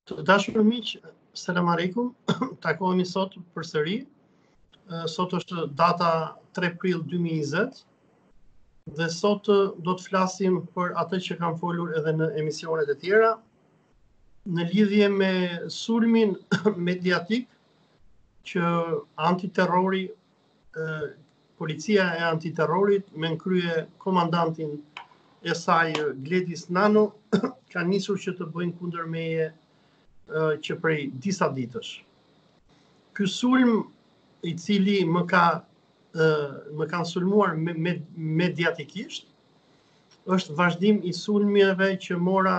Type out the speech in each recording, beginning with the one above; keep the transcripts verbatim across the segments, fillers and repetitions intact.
Të dashur miq, selam aleikum. Takohemi sot përsëri. Sot është data tre prill dy mijë e njëzet dhe sot do të flasim për atë që kam folur edhe në emisionet e tjera në lidhje me sulmin mediatik që antiterrori, policia e antiterrorit me nënkrye komandantin e saj Gledis Nano ka nisur që të bëjnë kundër meje që prej disa ditësh. Ky sulm i cili më ka më kanë sulmuar me, me, mediatikisht është vazhdim i sulmjeve që mora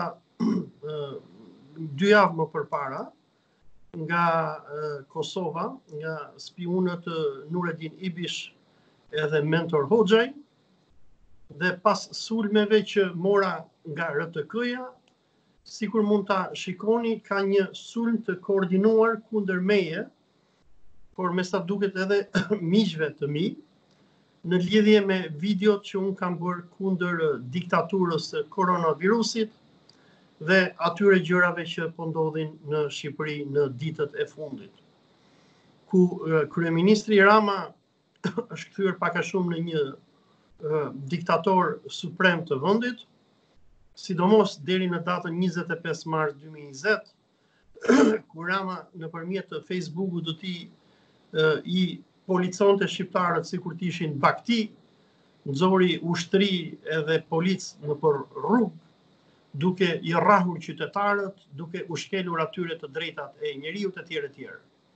dy javë më përpara nga Kosova, nga spionët Nureddin Ibish edhe Mentor Hoxhaj, dhe pas sulmeve që mora nga R T K-ja, sikur mund ta shikoni, ka një sulm të koordinuar kundër meje, por me sa duket edhe miqve të mi, në lidhje me videot që unë kam bërë kundër diktaturës së koronavirusit dhe atyre gjërave që po ndodhin në Shqipëri në ditët e fundit. Ku kryeministri Rama është kthyer pak a shumë në një diktator suprem të vendit, sidomos deri në datën njëzet e pesë mars dy mijë e njëzet, kur Rama nëpërmjet Facebook-ut do t'i i policonte shqiptarët sikur të ishin bakti, nxori ushtri edhe polic nëpër rrugë, duke i rrahur qytetarët, duke u shkelur atyre të drejtat e njeriut e tjerë e tjerë.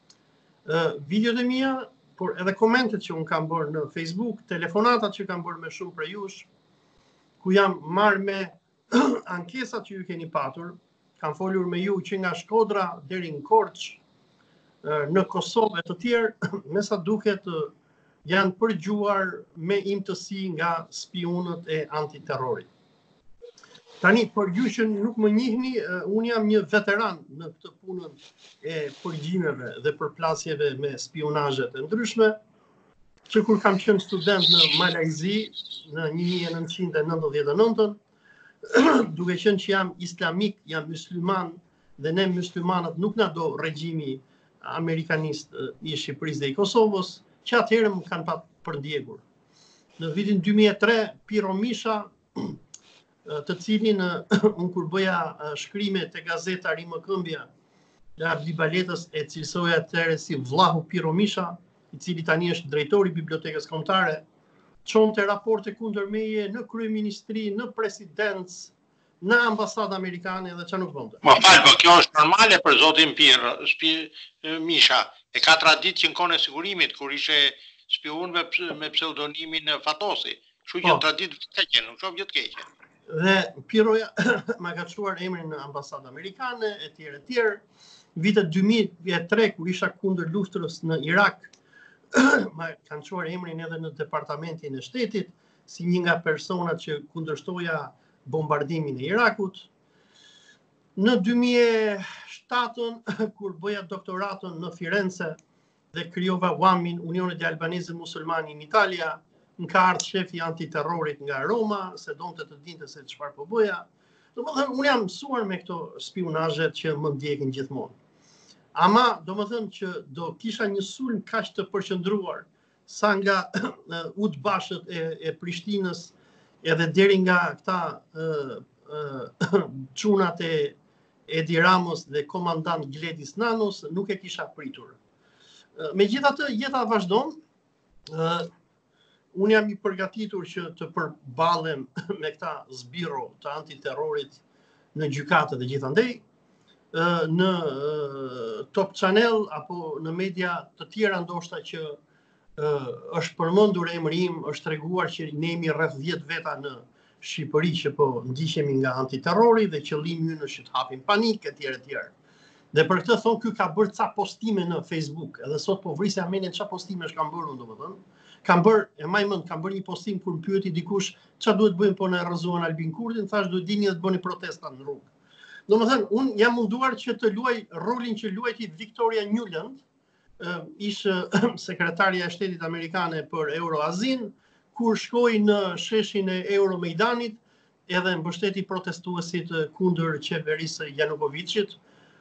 Videot e mia, por edhe komentet që unë kam bërë në Facebook, telefonatat që kam bërë me shumë prej jush, ku jam marrë me ankesat që ju keni patur, kam folur me ju që nga Shkodra deri në Korçë, në Kosovë e të tjerë, me sa duket janë përgjuar me imtësi nga spionët e antiterrorit. Tani, për ju që nuk më njihni, unë jam një veteran në këtë punën e përgjimeve dhe përplasjeve me spionazhet e ndryshme, që kur kam qenë student në Malajzi në një mijë e nëntëqind e nëntëdhjetë e nëntën, duke qenë që jam islamik, jam musliman dhe ne muslimanët nuk na do regjimi amerikanist i Shqipërisë dhe i Kosovës, që atëherë më kanë pa përndjekur. Në vitin dy mijë e tre, Piro Misha, të cilin unë kur bëja shkrime te gazeta Rimë Këmbja, dhe Abdi Baletës e cilësoja atëherë si vllahu Piro Misha, i cili tani është drejtori i Bibliotekës Kombëtare, çonte raporte kundër meje në kryeministri, në presidencë, në ambasadë amerikane dhe që nuk bënde. Më falë, po kjo është normale për zotin Pirë, Misha. E ka tradit që në kone sigurimit, kur ishe spion me, me pseudonimin Fatosi. Kështu që tradit të keqe, nuk shumë gjithë keqe. Dhe Piroja ma ka çuar emrin në ambasadë amerikane, e tjerë e tjerë. Vitet dy mijë e tre, kur isha kundër luftës në Irak, ma kanë çuar emrin edhe në departamentin e shtetit, si një nga personat që kundërshtoja bombardimin e Irakut. Në dy mijë e shtatën, kur bëja doktoratën në Firenze dhe krijova U A M-in, Unionet e Albanezë Musulmani në Italia, më ka ardhur shefi antiterrorit nga Roma, se donte të dinte se çfarë po bëja. Domethënë, unë jam mësuar me këto spionazhet që më ndjekin gjithmonë. Ama, domethënë që do kisha një sulm kaq të përqendruar sa nga udbashët e, e Prishtinës, edhe deri nga këta uh, uh, çunat e Edi Ramos dhe komandant Gledis Nanos, nuk e kisha pritur. Uh, Megjithatë, jeta vazhdon. Uh, unë jam i përgatitur që të përballem me këta zbirro të antiterrorit në gjykatë dhe gjithandej. Uh, në uh, Top Channel apo në media të tjera ndoshta që Uh, është përmendur emri im, është treguar që ne jemi rreth dhjetë veta në Shqipëri që po ndiqemi nga antiterrori dhe qëllimi ynë është të hapim panik e tjerë e tjerë. Dhe për këtë thonë ky ka bërë ca postime në Facebook, edhe sot po vrisja menin çfarë postime është kanë bërë, domethënë. Kam bërë, e maj mend, kam bërë një postim kur më pyeti dikush çfarë duhet bëjmë po na rrëzuan Albin Kurtin, thash duhet dini dhe të bëni protesta në rrugë. Domethënë, unë jam munduar që të luaj rolin që luajti Victoria Nuland, ishte sekretarja e shtetit amerikane për Euroazin, kur shkoi në sheshin e Euromejdanit edhe mbështeti protestuesit kundër qeverisë Janukovicit,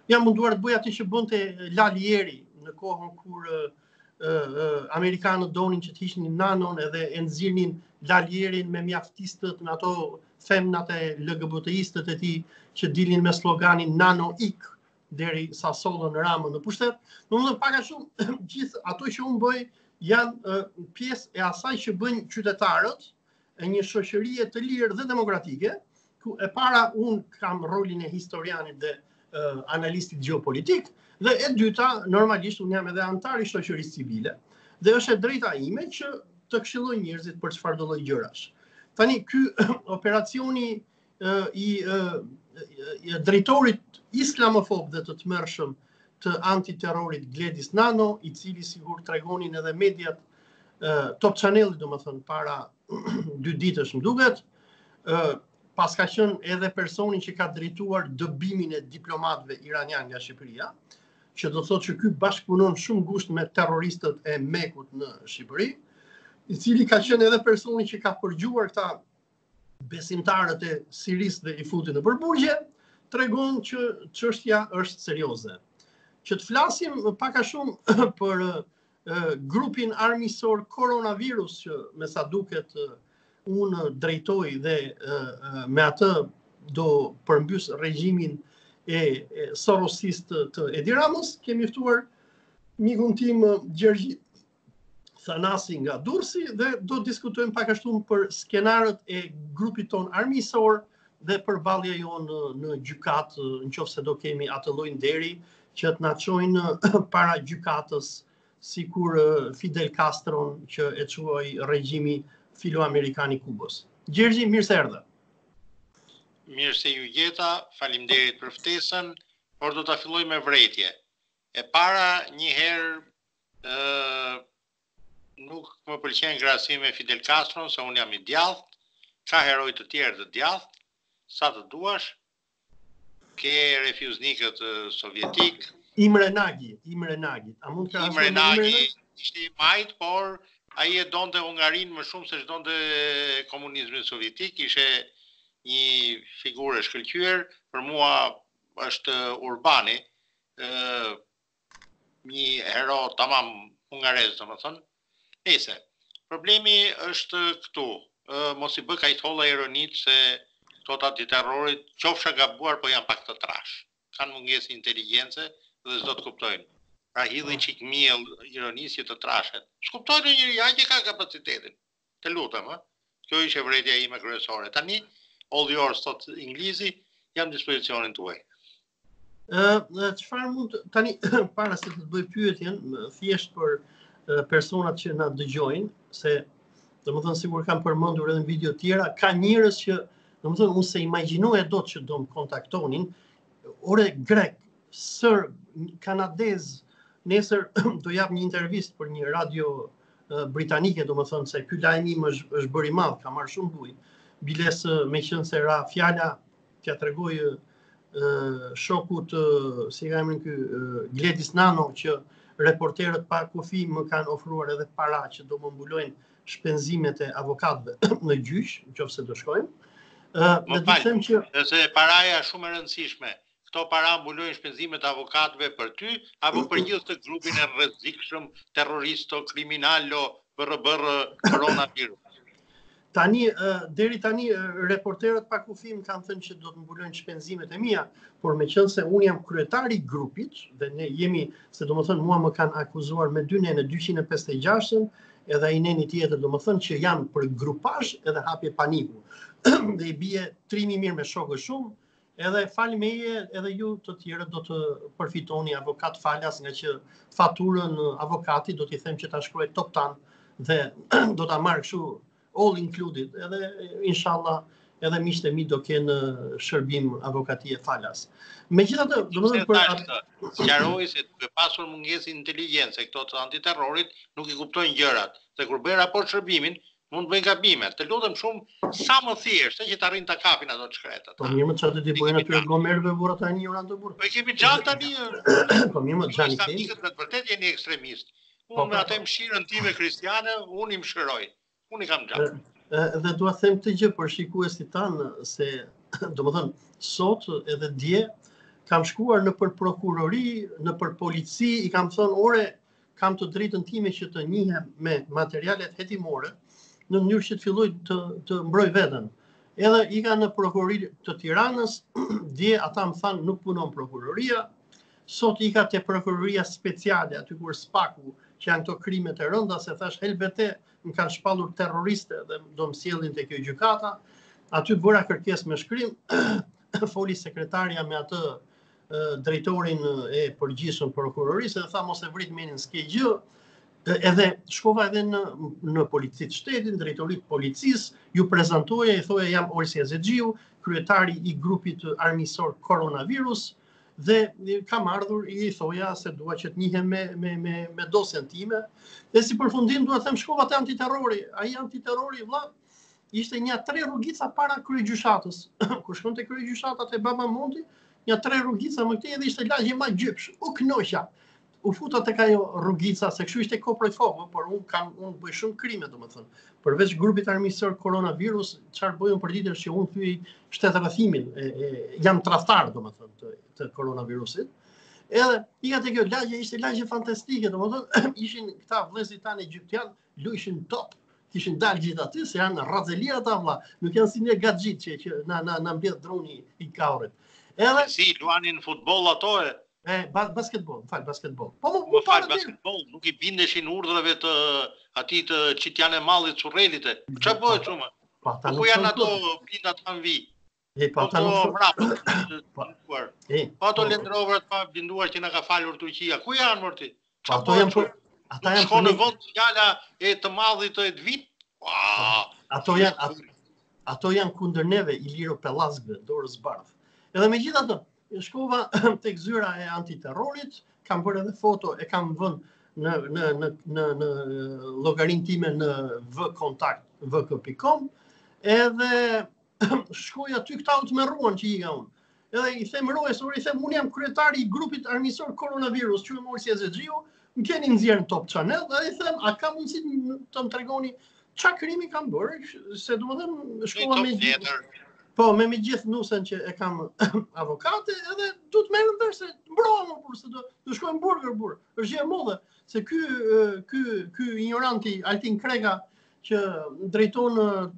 jam munduar të bëj atë që bënte Lalieri në kohën kur uh, uh, Amerikanët donin që të hiqnin nanon edhe e nxirnin Lalierin me mjaftistët në ato femnat e L G B T-istët e tij që dilnin me sloganin Nano Ik deri sa sollën Ramën në pushtet. Domethënë pak a shumë gjithë ato që unë bëj janë uh, pjesë e asaj që bëjnë qytetarët e një shoqërie të lirë dhe demokratike, ku e para unë kam rolin e historianit dhe uh, analistit geopolitik, dhe e dyta, normalisht unë jam edhe antar i shoqërisë civile, dhe është e drejta ime që të këshilloj njerëzit për çfarë do lloj gjërash. Tani ky operacioni uh, i, uh, i drejtorit islamofob dhe të tmerrshëm të antiterrorit Gledis Nano, i cili sigur tregonin edhe mediat uh, Top Channel, domethënë para dy ditësh më duket, uh, pas ka qenë edhe personi që ka drejtuar dëbimin e diplomatëve iranian nga Shqipëria, që do thotë që ky bashkëpunon shumë ngushtë me terroristët e Mekut në Shqipëri, i cili ka qenë edhe personi që ka përgjuar këta besimtarët e Sirisë dhe i futi në përburgje, tregon që çështja është serioze. Që të flasim pak a shumë për uh, grupin armisor koronavirus që me sa duket uh, unë drejtoj dhe uh, me atë do përmbys regjimin e, e sorosist të Edi Ramës, kemi ftuar mikun tim Gjergj Thanasi nga Durrësi dhe do diskutojmë pak a shumë për skenarët e grupit ton armisor dhe për ballja jonë në, në gjykat, nëse do kemi atë lloj nderi që të na çojnë para gjykatës, sikur Fidel Castron që e quaj regjimi filo-amerikan i Kubës. Gjergji, mirë se erdhe. Mirë se ju gjeta, faleminderit për ftesën, por do ta filloj me vërejtje. E para një herë ë nuk më pëlqen krahasimi me Fidel Castron, se unë jam i djathtë, ka heroj të tjerë të djathtë, sa të duash, ke refjuznikët sovjetik. Imre Nagy, Imre Nagy. A mund të Imre Nagy ishte i majt, por ai e donte Hungarinë më shumë se ç'donte komunizmin sovjetik, ishte një figurë e shkëlqyer, për mua është Urbani, ë një hero tamam hungarez, domethënë. Nëse problemi është këtu, ë mos i bë kaq tholla ironit se këto të antiterrorit qofsha gabuar, po janë pak të trash. Kanë mungesë inteligjencë dhe s'do të kuptojnë. Pra hidhin çik miell ironisë të trashet. S'kuptojnë njëri ja që ka kapacitetin. Të lutem, ë. Kjo ishte vërejtja ime kryesore. Tani, all yours, thot inglizi, jam në dispozicionin tuaj. Ë, çfarë mund tani para se të të bëj pyetjen, thjesht për personat që na dëgjojnë, se domethënë sigur kanë përmendur edhe në video të tjera, ka njerëz që domethënë unë se imagjinoja dot që do më kontaktonin, ore grek, serb, kanadez, nesër do jap një intervistë për një radio uh, britanike, domethënë se ky lajm im është, është bërë i madh, ka marrë shumë bujë. Biles me qenë se ra fjala t'ja tregoj uh, shokut, uh, si ka emrin ky, uh, Gledis Nano, që reporterët pa kufi më kanë ofruar edhe para që do më mbulojnë shpenzimet e avokatëve në gjyq, nëse do shkojmë. Uh, Më falë, që... se paraja shumë e rëndësishme. Këto para mbulojnë shpenzimet e avokatëve për ty, apo për gjithë të grupin e rrezikshëm, terroristo, kriminalo, bërë bërë koronavirus. Tani, uh, deri tani, uh, reporterët pa kufi më kanë thënë që do të mbulojnë shpenzimet e mia, por me qenë se unë jam kryetari i grupit, dhe ne jemi, se do më thënë, mua më kanë akuzuar me dy nene dyqind e pesëdhjetë e gjashtën, edhe ai neni tjetër do më thënë që jam për grupazh edhe hapje paniku. Dhe i bie trimi mirë me shokë shumë, edhe falë meje edhe ju të tjerë do të përfitoni avokat falas, nga që faturën avokati do t'i them që ta shkruaj top tan dhe do ta marr kështu all included, edhe inshallah edhe miqtë e mi do kenë shërbim avokatie falas. Megjithatë, domethënë për sqaroj se duke pasur mungesë inteligjencë këto të antiterrorit nuk i kuptojnë gjërat, se kur bëjnë raport shërbimin mund të bëjnë gabime. Të lutem shumë sa më thjesht, se që të arrin ta kapin ato shkretat. Po mirë më çfarë do t'i bëjnë aty gomerëve burra tani janë të burrë. Po kemi gjallë tani. Po mirë më xhani kemi. Me të vërtet jeni ekstremist. Unë me atë mshirën time kristiane, unë i mshiroj. Unë i kam gjallë. Dhe dua të them këtë gjë për shikuesit tanë se domethënë sot edhe dje kam shkuar në për prokurori, në për polici, i kam thënë, ore, kam të drejtën time që të njihem me materialet hetimore, në mënyrë që të filloj të, të mbroj veten. Edhe i ka në prokurori të Tiranës, dje ata më thanë nuk punon prokuroria, sot i ka te prokuroria speciale, aty kur Spaku, që janë këto krimet e rënda, se thash helbete, më kanë shpallur terroriste dhe do më sjellin te kjo gjykata. Aty bëra kërkesë me shkrim, foli sekretaria me atë e, drejtorin e përgjithshëm prokurorisë dhe tha mos e vrit menin s'ke gjë. Edhe shkova edhe në, në policitë shtetin, drejtoritë policisë, ju prezantoja, i thoja jam Olsi Azexhiu, kryetari i grupit armiqësor koronavirus, dhe kam ardhur i thoja se dua që të njihem me, me, me, me dosjen time. Dhe si përfundim dua të them shkova te antiterrori. Ai antiterrori vlla ishte një tre rrugica para kryegjyshatës. Kur shkon te kryegjyshata te Baba Monti, një tre rrugica më këtej dhe ishte lagje më gjypsh. U knoqa. U futa tek ajo rrugica, se kështu ishte koproj foku, por unë kam unë bëj shumë krime domethënë. Përveç grupit armiqësor koronavirus, çfarë bëjmë për ditën që unë thyej shtetërrëthimin, e, e, jam tradhtar domethënë të, të koronavirusit. Edhe i ka te kjo lagje, ishte lagje fantastike, domethënë ishin këta vëllezërit tanë egjiptian, luajshin top, kishin dalë gjithë aty, se janë rrazeliera ata vlla, nuk janë si ne gaxhit që, që na na na mbledh droni i kaurit. Edhe si luanin futboll ato e E, basketbol, fal, basketbol. Po më, më fal, basketbol, nuk i bindeshin urdhrave të atij të Çitjan e Mallit Surrelit. Ç'a bëhet çuma? Po ata ku janë ato blindat kanë vi? E po ata nuk mbrapa. Po ato Land Rover pa blinduar që na ka falur Turqia. Ku janë morti? Po ato janë ata janë shkonë në vend fjala e të Mallit të Edvit. Ato janë ato janë kundër neve Iliro Pellazgëve, dorës bardh. Edhe megjithatë shkova tek zyra e antiterrorit, kam bërë edhe foto, e kam vënë në në në në në llogarinë time në vkontakt v k punkt com, edhe shkoj aty këta u të merruan që i ka unë. Edhe i them rojes, i them unë jam kryetari i grupit armiqësor koronavirus, quhem Olsi Azexhiu, më keni nxjerrë në Top Channel, dhe i them a ka mundësi të më tregoni ç'a krimi kam bërë, se domethënë shkova me Po, me me gjithë nusen që e kam avokate, edhe du të merrem vesh se mbrohem por se do të shkojmë burger burr. Është gjë e modhe, se ky ky ky ignoranti Altin Krega që drejton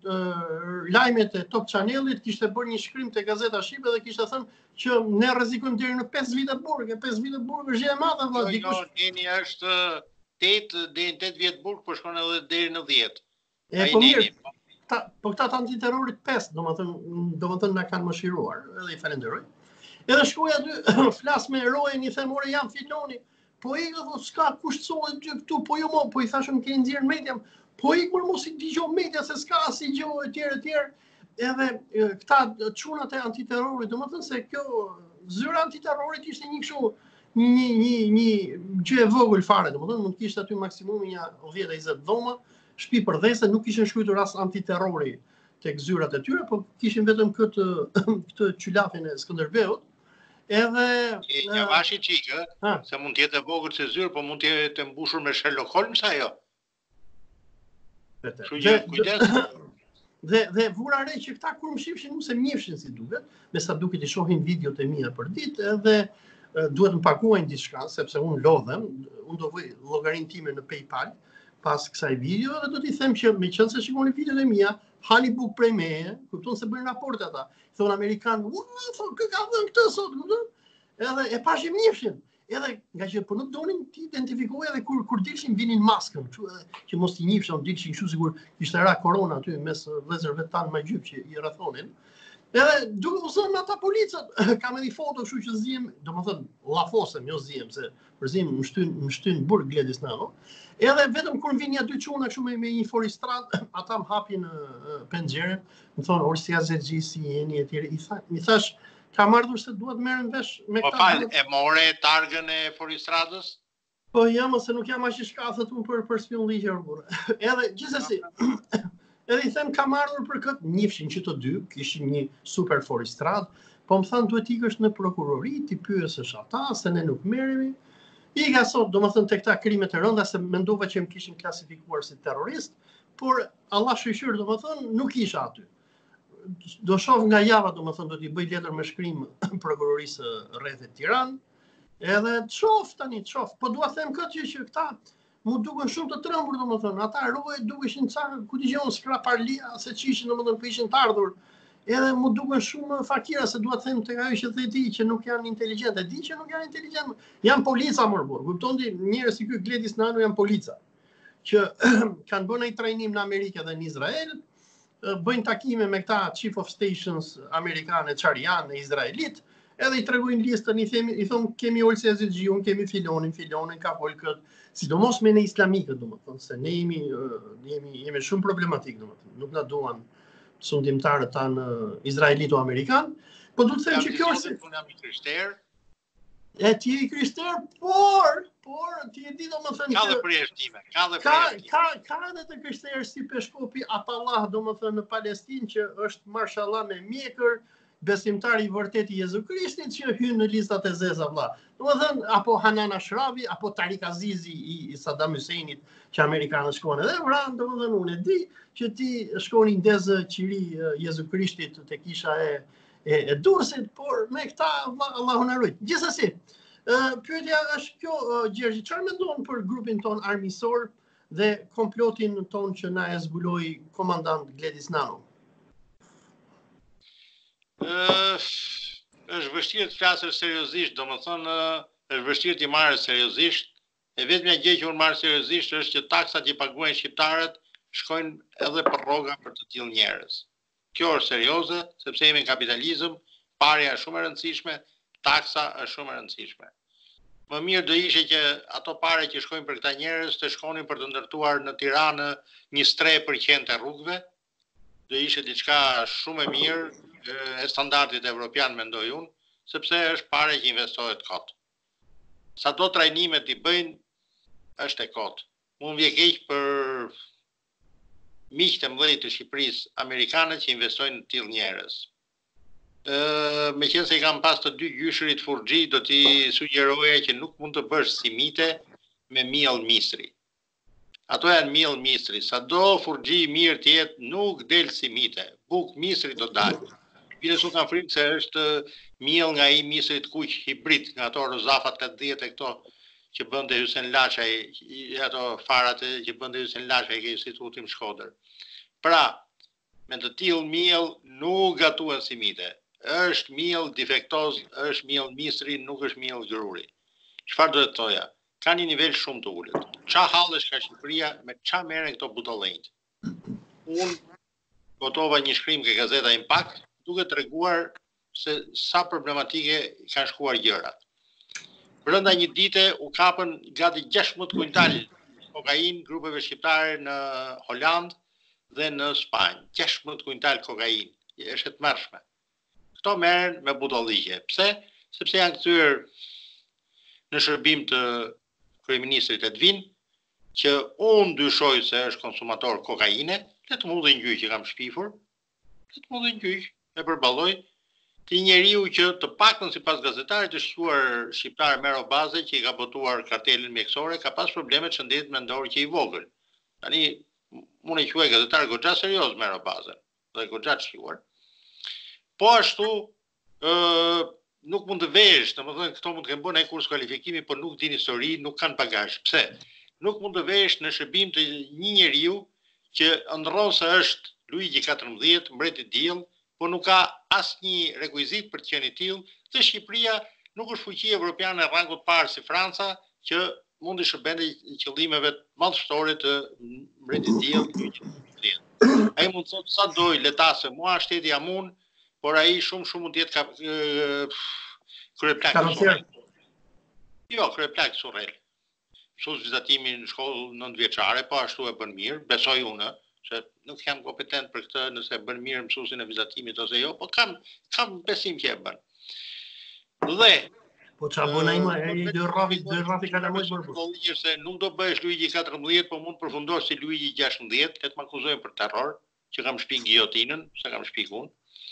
uh, lajmet e Top Channelit kishte bërë një shkrim te Gazeta Shqipe dhe kishte thënë që ne rrezikojmë deri në pesë vite burg, pesë vite burg është gjë e madhe vëlla. Dikush jeni është tetë deri në tetë vjet burg, po shkon edhe deri në dhjetë. E po mirë. Ta, po këta të antiterrorit pesë, domethënë domethënë na kanë mëshiruar, edhe i falenderoj. Edhe shkoj aty, flas me erojen, i them ore jam filoni. Po i thotë s'ka kushtsohet ty këtu, po jo mo, po i thashëm keni nxjerr media. Po i kur mos i dëgjoj media se s'ka asnjë gjë etj etj. Edhe këta çunat e antiterrorit, domethënë se kjo zyra antiterrorit ishte një kështu një një një gjë e vogël fare, domethënë mund të kishte aty maksimumi një dhjetë njëzet dhoma. Shtëpi për dhese, nuk kishin shkruar as antiterrori tek zyrat e tyre, po kishin vetëm këtë këtë qylafin e Skënderbeut. Edhe ja vashi çikë, se mund të jetë e vogël se zyrë, po mund të jetë e mbushur me Sherlock Holmes ajo. Dhe dhe dhe vura re që këta kur më shifshin nuk se mjefshin si duket, me sa duket i shohin videot e mia për ditë, edhe duhet më paguajnë diçka sepse unë lodhem, unë do vëj llogarinë time në PayPal pas kësaj video dhe do t'i them që me qënë se shikoni videot e mia, hani buk prej meje, kupton se bëjnë raporte ata. Thonë Amerikanë, "Ua, thonë kë ka dhënë këtë sot", kupton? Edhe e pashim njefshin. Edhe nga që po nuk donin të identifikojë edhe kur kur dilshin vinin maskën, kështu edhe që mos i njihshin, dilshin kështu sigur ishte ra korona aty mes vëllezërve tanë më gjyp që i rrethonin. Edhe duke u thënë ata policët, kam edhe foto kështu që ziem, domethënë llafosem, jo ziem se për ziem më shtyn më shtyn burg Gledis Nano. Edhe vetëm kur vinin ja dy çuna kështu me, me një foristrad, ata më hapin uh, penxherën, më thonë Olsi Azexhi si jeni etj. I tha, mi thash, kam ardhur se duhet merrem vesh me këta. Po fal, e more targën e foristradës? Po jam ose nuk jam aq i shkathët unë për për spionligje burrë. Edhe gjithsesi Edhe i them kam ardhur për këtë, njifshin që të dy, kishin një super foristrad, po më thanë duhet ikësh në prokurori, ti pyesësh ata, se ne nuk merremi. I ka sot, do më thënë të këta krimet e rënda, se mendova që më kishin klasifikuar si terrorist, por Allah shqyqyr, do më thënë, nuk isha aty. do shoh nga java, domethënë do t'i bëj letër me shkrim prokurorisë rrethit Tiranë, edhe të shoh tani, të shoh. Po dua të them këtë që, që këta mu duken shumë të trembur, domethënë, ata rohet dukeshin ca ku dëgjon skraparlia se çishin, domethënë po ishin të ardhur. Edhe mu duken shumë fakira, se dua të them tek ajo që the ti që nuk janë inteligjente, di që nuk janë inteligjente, janë polica më burr. Kupton ti, njerëz si ky Gledis Nano janë polica që kanë bërë një trajnim në Amerikë dhe në Izrael, bëjnë takime me këta chief of stations amerikane, çfarë janë në Izraelit, edhe i tregojnë listën, i themi, i thon kemi Olsi Azizgjiun, kemi filonin, filonin ka fol kët, sidomos me në islamikët, domethënë, se ne jemi jemi jemi shumë problematik, domethënë, nuk na duan sundimtarët tanë izraelito-amerikan, po du të them që kjo është unë jam i krishterë. E ti je i krishterë, por, por ti e di domethënë Ka dhe që përjashtime, ka dhe ka përjashtime. ka ka edhe të krishterë si Peshkopi Atallah, domethënë në Palestinë që është mashallah me mjekër, besimtar i vërtet i Jezu Krishtit që hyn në listat e zeza vëlla. Domethënë apo Hanan Ashrafi apo Tariq Azizi i, i Saddam Huseinit që amerikanët shkon edhe vran, domethënë unë e di që ti shkoni ndezë qiri Jezu Krishtit te kisha e e, e Durrësit, por me këta Allahu na ruaj. Gjithsesi, uh, pyetja është kjo, uh, Gjergji, çfarë mendon për grupin ton armisor dhe komplotin ton që na e zbuloi komandant Gledis Nano? Uh, është vështirë të flasësh seriozisht, domethënë është vështirë të marrësh seriozisht. E vetmja gjë që unë marr seriozisht është që taksat që paguajnë shqiptarët shkojnë edhe për rroga për të tillë njerëz. Kjo është serioze, sepse jemi në kapitalizëm, parja është shumë e rëndësishme, taksa është shumë e rëndësishme. Më mirë do ishte që ato pare që shkojnë për këta njerëz të shkonin për të ndërtuar në Tiranë njëzet e tre përqind të rrugëve, do ishte diçka shumë e mirë e standardit evropian, mendoj unë, sepse është pare që investohet kot. Sa do trajnimet i bëjnë, është e kot. Unë vje keq për miqtë e mëdhenj të Shqipërisë amerikane që investojnë në tillë njerëz. Ë, meqense i kam pas të dy gjyshërit furxhi, do t'i sugjeroja që nuk mund të bësh simite me miell misri. Ato janë miell misri. Sado furxhi i mirë të jetë, nuk del simite. Buk misri do dalë. Biles u kam frikë se është miell nga ai misrit kuq hibrid, nga ato Rozafat katëdhjetë e këto që bënde Hysen Lashaj, ato farat që bënde Hysen Lashaj ke institutin Shkodër. Pra, me të tillë miell nuk gatuan simite. Është miell defektoz, është miell misri, nuk është miell gruri. Çfarë do të thoja? Ka një nivel shumë të ulët. Ça hallesh ka Shqipëria me ça merren këto butollënjt. Unë votova një shkrim ke gazeta Impact, duke treguar se sa problematike kanë shkuar gjërat. Brenda një dite u kapën gati gjashtëmbëdhjetë kuintal kokainë grupeve shqiptare në Holand dhe në Spanjë. gjashtëmbëdhjetë kuintal kokainë, është e tmerrshme. Këto merren me butolliqe. Pse? Sepse janë kthyer në shërbim të kryeministrit Edvin, që unë dyshoj se është konsumator kokaine, le të mundin gjyq që kam shpifur, le të mundin gjyq, e përballoj. Ti njeriu që të paktën sipas gazetarit të shquar shqiptar Mero Baze që i ka botuar kartelin mjekësore, ka pas probleme të shëndetit mendor që i vogël. Tani unë e quaj gazetar goxha serioz Mero Baze, dhe goxha të shquar. Po ashtu ë nuk mund të vesh, domethënë këto mund të kenë bërë një kurs kualifikimi, por nuk din histori, nuk kanë bagazh. Pse? Nuk mund të vesh në shërbim të një njeriu që ndron se është Luigi katërmbëdhjetë, mbreti i diell, po nuk ka asnjë rekuizit për të qenë i tillë, dhe Shqipëria nuk është fuqi evropiane e rangut parë si Franca, që mundi shërbente qëllimeve madhështore të mbretit i diell. Ai mund të thotë sa doj letase, mua shteti jam unë, por ai shumë shumë mund të jetë ka kryeplak. Jo, kryeplak surrel. Mësues vizatimi në shkollë nëntëvjeçare, po ashtu e bën mirë, besoj unë, se nuk jam kompetent për këtë, nëse bën mirë mësuesin e vizatimit ose jo, po kam kam besim që e bën. Dhe po çfarë bën ai më, ai dy rrafi, dy rrafi kalamoj për burr. Se nuk do bëhesh Luigi katërmbëdhjetë, po mund të përfundosh si Luigi gjashtëmbëdhjetë, le të më akuzojnë për terror, që kam shpik giotinën, se kam shpik unë.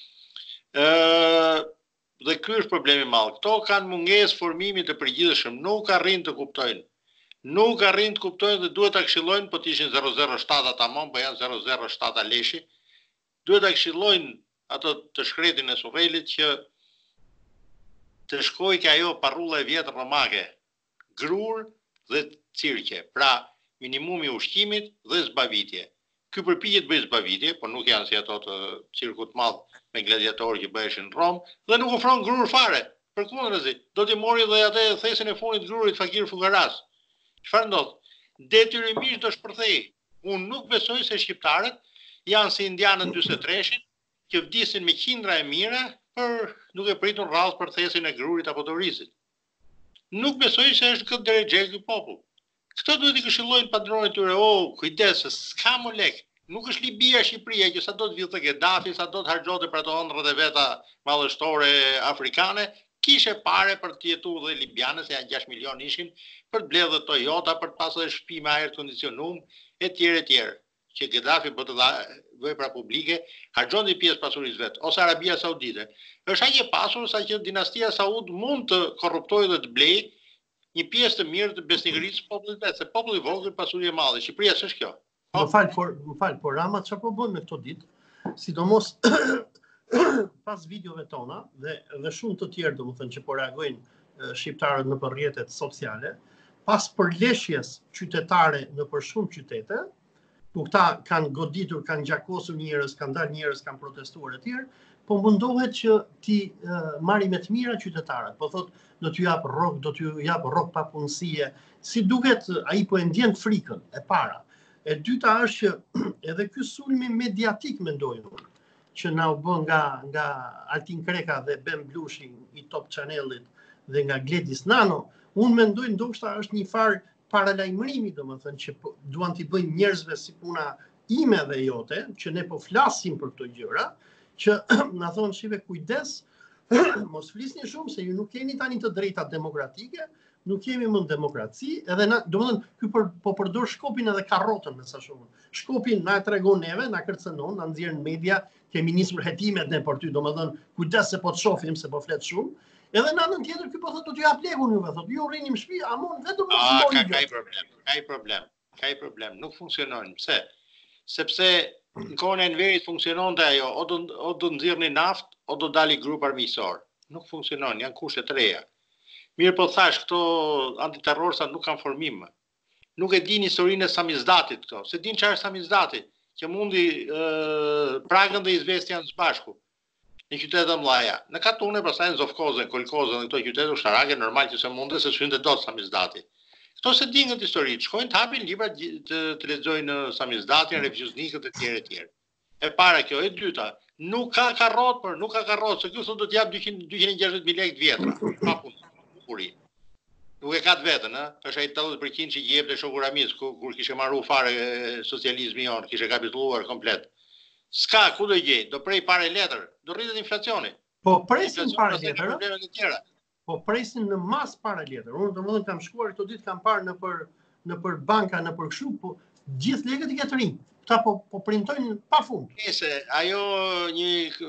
Ë dhe ky është problemi i madh. Kto kanë mungesë formimit të përgjithshëm, nuk arrin të kuptojnë. Nuk arrin të kuptojnë dhe duhet ta këshillojnë, po të ishin zero zero shtat tamam, po janë zero zero shtat leshi. Duhet ta këshillojnë ato të shkretin e Surrelit që të shkoj ka ajo parrulla e vjetër romake, grur dhe cirqe, pra minimumi ushqimit dhe zbavitje. Ky përpiqet bëj zbavitje, por nuk janë si ato të cirkut madh me gladiatorë që bëheshin në Rom, dhe nuk ofron grur fare. Përkundërzi, do t'i mori dhe atë thesin e fundit grurit fakir fugaras. Çfarë ndodh? Detyrimisht do shpërthej. Unë nuk besoj se shqiptarët janë si indianët dyzet e treshit, që vdisin me qindra e mira për duke pritur rradh për thesin e grurit apo të rizit. Nuk besoj se është këtë drejtë ky popull. Këto duhet i këshillojnë padronët e tyre, o, kujdes, s'ka më lek. Nuk është Libia, Shqipëria, që sa do të villë Gaddafi, sa do të harxhote për ato ëndrrat e veta madhështore afrikane, kishe pare për të jetuar dhe libianë, se janë gjashtë milion ishin, për të bledhë Toyota, për të pasur edhe shtëpi me ajër të kondicionuar, etj etj. Që Gaddafi bëte vepra publike, harxhonte pjesë pasurisë vet, ose Arabia Saudite. Është aq e pasur sa që dinastia Saud mund të korruptojë dhe të blejë një pjesë të mirë të besnikërisë popullit vet, se populli i vogël pasuri e madhe. Shqipëria s'është kjo. Më fal, por më fal, por Rama çfarë po bën në këto ditë? Sidomos pas videove tona dhe dhe shumë të tjerë domethënë që po reagojnë shqiptarët në rrjetet sociale, pas përleshjes qytetare në për shumë qytete, ku këta kanë goditur, kanë gjakosur njerëz, kanë dalë njerëz, kanë protestuar e tjerë, po mundohet që ti uh, marri me të mira qytetarët. Po thot, do t'ju jap rrok, do t'ju jap rrok pa punësie. Si duket, ai po e ndjen frikën e para. E dyta është që edhe ky sulmi mediatik mendoj unë, që na u bë nga nga Altin Kreka dhe Ben Blushi i Top Channelit dhe nga Gledis Nano, unë mendoj ndoshta është një farë paralajmërimi, domethënë që po, duan t'i bëjnë njerëzve si puna ime dhe jote, që ne po flasim për këto gjëra, që na thonë shive kujdes, mos flisni shumë se ju nuk keni tani të drejtat demokratike, nuk kemi më demokraci, edhe na, domethënë ky për, po përdor shkopin edhe karrotën me sa shumë. Shkopin na tregon neve, na kërcënon, na nxjerr në media, kemi nisur hetimet ne për ty, domethënë kujdes se po të shohim se po flet shumë. Edhe në anën tjetër ky po thotë do t'ju jap lekun juve, thotë ju rrini në shtëpi, amon vetëm mos mboni. Ka ka problem, ka problem, ka problem, nuk funksionon. Pse? Sepse në kohën e Enverit funksiononte ajo, o do o do nxirrni naftë, o do dali grup armiqësor. Nuk funksionon, janë kushte të reja. Mirë po thash, këto antiterroristat nuk kanë formim. Nuk e din historinë e samizdatit këto. Se din çfarë është samizdati, që mundi uh, Pragën dhe Izvestjan së bashku. Në qytete të mëdha. Në Katune, pastaj në Zofkozën, Kolkozën dhe këto qytete ushtarake normal që se mundet se synte dot samizdati. Këto se din këtë histori, shkojnë të hapin libra të, të lexojnë samizdatin, revizionikët e tjerë e tjerë. E para kjo, e dyta, nuk ka karrot, por nuk ka karrot, se ky thotë do të jap dyqind e gjashtëdhjetë mijë lekë të vjetra. Pa punë, uri. Nuk e ka të vetën, ë? Është ai tetëdhjetë përqind që i jepte shoku Ramiz kur, kur kishte marrë fare socializmi jon, kishte kapitulluar komplet. S'ka ku do gjej, do prej parë letër, do rritet inflacioni. Po presin parë letër, ë? Po presin në mas para letër. Unë domethënë kam shkuar këto ditë, kam parë në për në për banka, në për kështu, po gjithë lekët i kanë rinj. Këta po po printojnë pafund. Nëse ajo një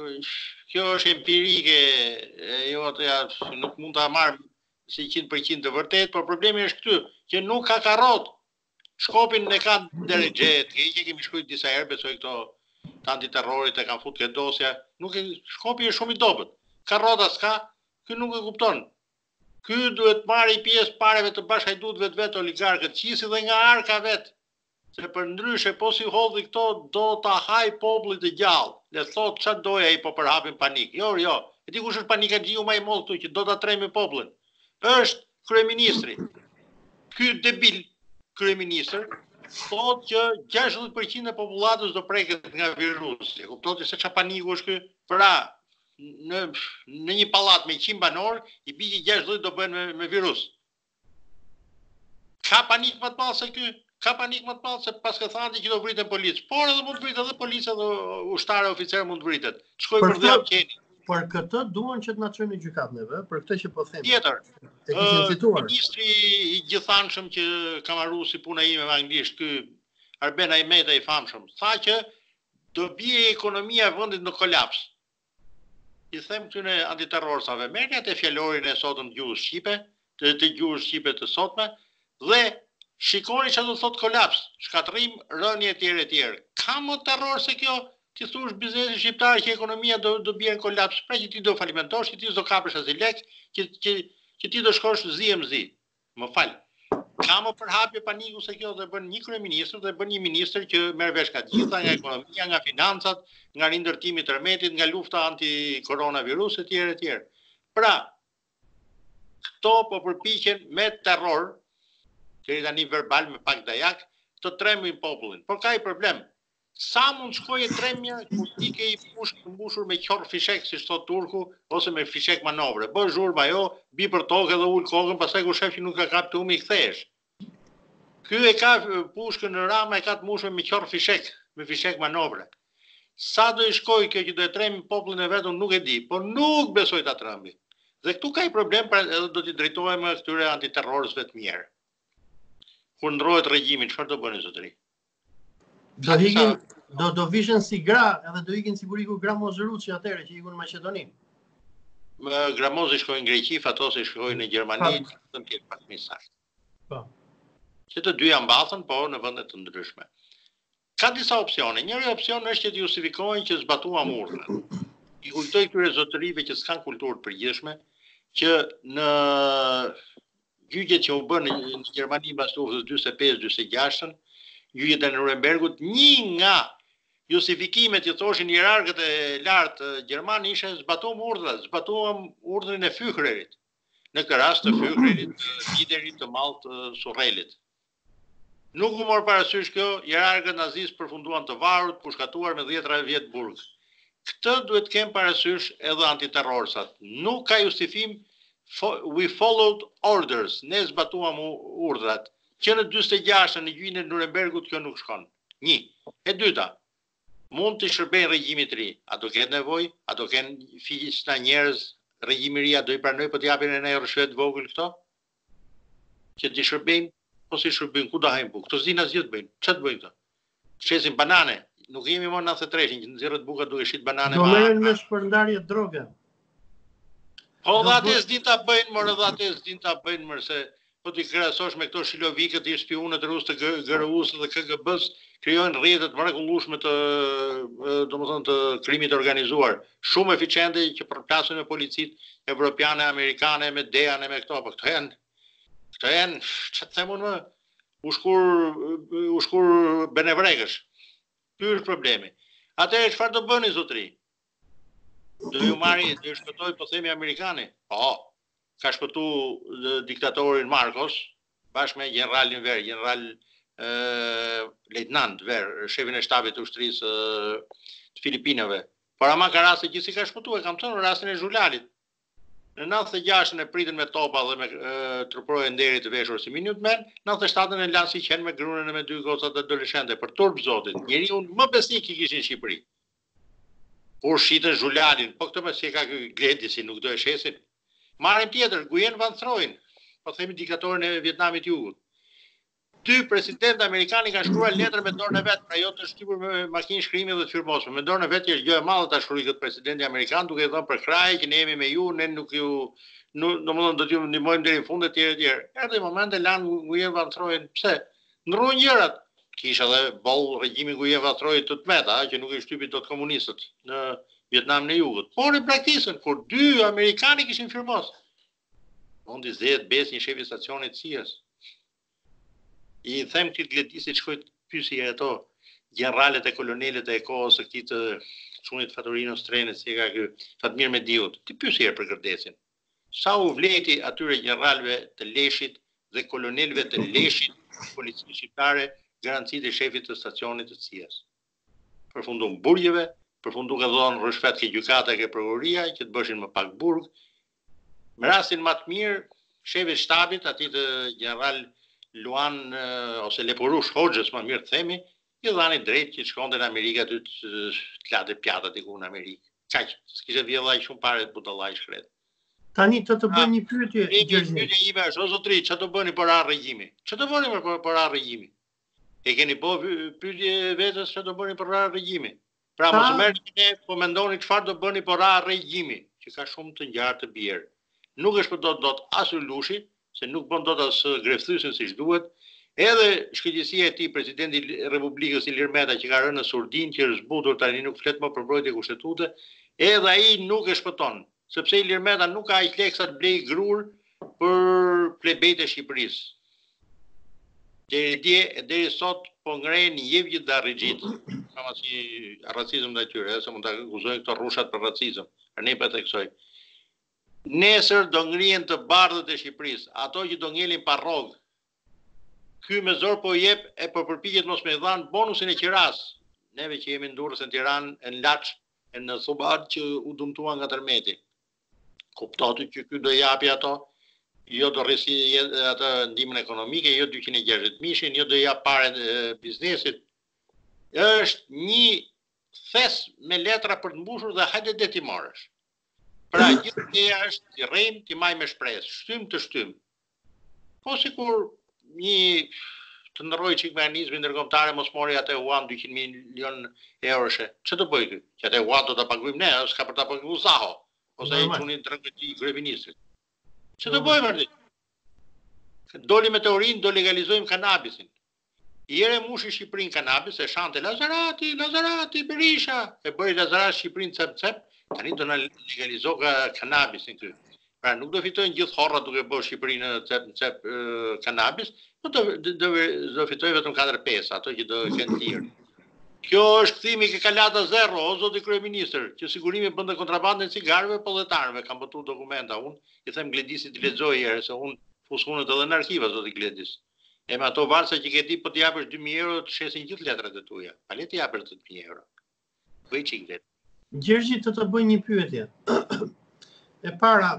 kjo është empirike, jo atë nuk mund ta marr siqind përqind të vërtet, por problemi është këtu, që nuk ka karrot. Shkopin e kanë drejtë, që kemi shkruajtur disa herë, besoj këto të antiterrorit e kanë futur ke dosja, nuk e shkopi është shumë i dobët. Karrota s'ka. Ky nuk e kupton. Ky duhet marrë pjesë pareve të bashkëhajdutëve të vet oligarkët, qisi dhe nga arka vet. Se për ndryshe po si hodhi këto do ta haj popullit të gjallë. Le thotë çfarë doja ai po përhapin panik. Jo, jo. E di kush është panikagjiu më i madh këtu që do ta tremi popullin. Është kryeministri. Ky debil kryeministër thotë që gjashtëdhjetë përqind e popullatës do preket nga virusi. E kuptoni se çfarë paniku është ky? Pra, në në një pallat me qind banor, i bie gjashtëdhjetë do bëhen me, me virus. Ka panik më të madh se ky? Ka panik më të madh se pas ka thënë që do vriten policë. Por edhe mund të vritet edhe policia dhe ushtarë oficer mund të vritet. Shkoj për dhe qeni. Por këtë duan që të na çojnë në gjykatë neve, për këtë që po them. Tjetër. E kishin cituar. Ministri i gjithanshëm që ka marrë si puna ime me anglisht, ky Arben Ajmeta i famshëm, tha që do bie ekonomia e vendit në kolaps. I them këtyre antiterroristave, merrni atë fjalorin e sotëm të gjuhës shqipe, të, të gjuhës shqipe të sotme, dhe shikoni çfarë do thotë kolaps, shkatërrim, rënje etj etj. Ka më terror se kjo? ti thush biznesi shqiptar që ekonomia do do bjerë në kolaps, pra që ti do falimentosh, që ti do kapësh as i lek, që që që ti do shkosh zi e mzi. Më fal. Ka më përhapje paniku se kjo dhe bën një kryeministër dhe bën një ministër që merr vesh nga gjitha, nga ekonomia, nga financat, nga rindërtimi i tërmetit, nga lufta anti-koronavirus etj etj. Pra, këto po përpiqen me terror, deri tani verbal me pak dajak, të tremin popullin. Por ka i problem. Sa mund shkoje tremja kur ti ke i pushk të mbushur me qorr fishek, si thot turku, ose me fishek manovre. Bë zhurmë ajo, bi për tokë dhe ul kokën, pastaj kur shef që nuk ka kap të umi i kthehesh. Ky e ka pushkën në rama, e ka të mbushur me qorr fishek, me fishek manovre. Sa do i shkoj kjo që do e tremi popullin e vetëm nuk e di, por nuk besoj ta trembi. Dhe këtu ka i problem, pra edhe do t'i drejtohemi këtyre antiterrorisëve të mirë. Kur ndrohet regjimi, çfarë do bëni zotëri? Do hikin, do do vishen si gra, edhe do ikin si buriku Gramozoruçi atëre që ikun në Maqedoni. Gramozi shkoi në Greqi, Fatosi shkoi në Gjermani, të tjerë pak më saktë. Po. Që të dy janë mbathën, po në vende të ndryshme. Ka disa opsione. Njëri opsion është që të justifikohen që zbatuam urdhrat. I kujtoj këtyre zotërive që s'kan kulturë të përgjithshme, që në gjyqjet që u bën në Gjermani mbas luftës dyzet e pesë dyzet e gjashtë, gjyqjet e Nurembergut, një nga justifikimet që thoshin hierarkët e lartë gjerman ishte zbatuam urdhrat, zbatuam urdhrin e Führerit. Në këtë rast të Führerit, liderit të madh të Surrelit. Nuk u mor parasysh kjo, hierarkët nazistë përfunduan të varur, pushkatuar me dhjetra vjet burg. Këtë duhet të kem parasysh edhe antiterroristat. Nuk ka justifim, we followed orders, ne zbatuam urdhrat. Që në dyzet e gjashtë në gjyqin e Nurembergut kjo nuk shkon. Një. E dyta, mund të shërbejnë regjimit të ri. A do ketë nevojë? A do kenë fiqna njerëz regjimi i ri, a do i pranoj po të japin ne rrshvet vogël këto? Që të shërbejnë, po si shërbejnë, ku do hajnë bukë? Këto zina asgjë të bëjnë. Ç'të bëjnë këto? Shesin banane. Nuk jemi më në nëntëdhjetë e treshin që nxjerrët buka duke shit banane. Do merren me shpërndarje droge. Po dha atë s'din ta bëjnë, more dha atë s'din ta bëjnë më se po ti krahasosh me këto shilovikët, i spionët e rusë të G R U-s dhe K G B-s, krijojnë rrjete të mrekullueshme të, domethënë të krimit të organizuar, shumë eficiente që përplasin me policit evropiane, amerikane, me D E A-n e me këto, po këto janë, këto janë, ç'të them unë, ushkur ushkur benevrekësh. Ky është problemi. Atëherë çfarë do bëni zotëri? Do ju marri, do ju shpëtoj po themi amerikani? Po. Ka shpëtu diktatorin Marcos, bashkë me generalin Ver, general eh, lejtnant Ver, shefin e shtabit të ushtrisë të Filipinave. Por ama ka raste që si ka shpëtu, e kam thënë në rastin e Zhulalit. Në nëntëdhjetë e gjashtë e pritën me topa dhe me truproje nderi të veshur si Minutemen, nëntëdhjetë e shtatën e lanë si qenë me grunën e me dy gocat adoleshente, për turp zotit. Njeriu më besnik i kishin në Shqipëri. Kur shitën Zhulalin, po këtë më si ka Gledi, si nuk do e shesin. Marrim tjetër, Nguyen Van Troin, po themi diktatorin e Vietnamit Jugut. Dy presidentë amerikanë kanë shkruar letër me dorën e vet, pra jo të shtypur me makinë shkrimi dhe të firmosur. Me dorën e vet është gjë e madhe ta shkruaj këtë presidenti amerikan, duke thënë për kraj që ne jemi me ju, ne nuk ju, domethënë do t'ju ndihmojmë deri në fund etj etj. Erdhi momenti lan Nguyen Van Troin, pse? Ndrruan gjërat. Kisha edhe boll regjimi Nguyen Van Troin të tmeta, që nuk i shtypi dot komunistët në Vietnam në Jugut. Por në praktikën, kur dy amerikanë kishin firmos, mundi zgjedh bes një shefi stacionit C I A-s. I them këtë Gledisit shkoj të pyesi ato generalet e kolonelet e kohës së këtij të çunit Fatorinos Trenit, si e ka ky Fatmir Mediut. Ti pyesi herë për Gërdesin. Sa u vleti atyre generalëve të Leshit dhe kolonelëve të Leshit, policisë shqiptare, garancitë e shefit të stacionit të C I A-s. Përfundon burgjeve, përfundu ka dhënë rrëshfet ke gjykata ke prokuroria që të bëshin më pak burg. Me rastin më të mirë, shefi i shtabit, atij të general Luan ose Leporush Hoxhës, më mirë të themi, i dhani drejt që të shkonte në Amerikë aty të late pjata diku në Amerikë. Kaq, s'kishte vjedhaj shumë pare të butallaj shkret. Tani të të bëj një pyetje. Pyetja ime është, o zotri, çfarë do bëni për ar regjimi? Çfarë do bëni për për ar regjimi? E keni po pyetje vetes çfarë do bëni për ar regjimi? Pra mos e merrni ne, po mendoni çfarë do bëni për ar regjimi, që ka shumë të ngjarë të bjerë. Nuk është për dot dot as Ylushi, se nuk bën dot as grefthysin siç duhet. Edhe shkëlqësia e tij, presidenti i Republikës Ilir Meta, që ka rënë në Surdin, që është zbutur tani nuk flet më për mbrojtje kushtetuese, edhe ai nuk e shpëton, sepse Ilir Meta nuk ka aq leksa të blej grur për plebejt e Shqipërisë. Deri dje, deri sot po ngrenë jevgjit dhe arrigjit, kam asi racizëm dhe tyre, se mund të akuzojnë këto rrushat për racizëm, për ne për të kësoj. Nesër do ngrihen të bardhët e Shqipërisë, ato që do ngelin pa rrogë. Ky me zor po jep e po përpiqet mos me dhanë bonusin e qiras. Neve që jemi në Durrës, në Tiranë, në Laç, në Thubat që u dëmtuan nga tërmeti. Kuptoti që ky do japi ato, jo do rrisi atë ndihmën ekonomike, jo dyqind e gjashtëdhjetë mijë, jo do jap parë biznesit. Është një thes me letra për të mbushur dhe hajde det ti marrësh. Pra gjithë ideja është ti rrim, ti maj me shpresë, shtym të shtym. Po sikur një të ndërroj çik mekanizmin ndërkombëtar mos mori atë uan dyqind milion euroshe. Ç'do të bëj ky? Që atë uan do ta paguajmë ne, s'ka për ta paguar Zaho, ose ai çunin drejtori i kryeministrit. Ç'do bëj vërtet? Doli me teorinë, do legalizojmë kanabisin. Jere mushi Shqipërinë kanabis, e shante Lazarati, Lazarati, Berisha, e bëri Lazarati Shqipërinë cep cep, tani do na legalizoj kanabisin këtu. Pra nuk do fitojnë gjithë horra duke bërë Shqipërinë cep cep kanabis, po do do do fitojnë vetëm katër pesë, ato që do kenë tirë. Kjo është kthimi ke kalata zero, o zoti kryeministër, që sigurimi bën kontrabandën cigareve po dhe tarëve, kam botuar dokumenta unë, i them Gledisit të lexojë herë se unë fushunët edhe në arkiva zoti Gledis. E me ato varsa që ke ti po të japësh dy mijë euro të shesin gjithë letrat e tuaja. Pa le të japësh dy mijë euro. Bëj çik vet. Gjergji, të të bëj një pyetje. E para,